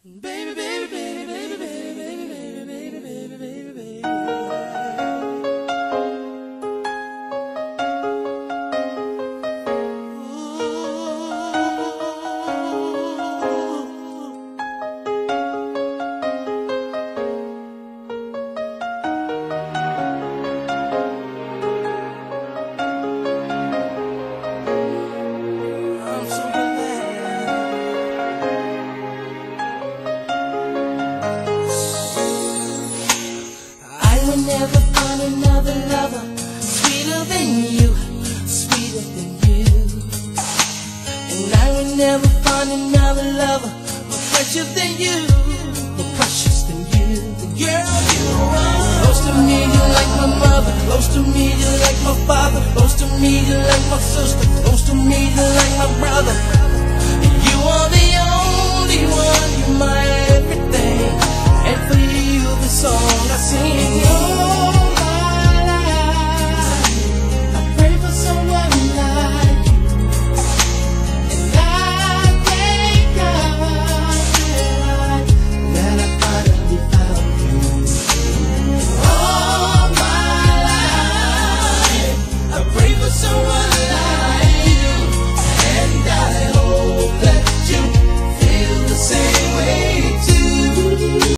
Baby, baby, baby, baby, baby, baby, baby, baby, baby, baby. I'm so glad. I will never find another lover sweeter than you, sweeter than you. And I will never find another lover more precious than you, more precious than you. Girl, you are close to me, you're like my mother. Close to me, you're like my father. Close to me, you're like my sister. Close to me, you're like my brother. You are the only one, you're my everything. And for you, the song I sing. All my life, I pray for someone like you. And I thank God that I finally found you. All my life, I pray for someone like you.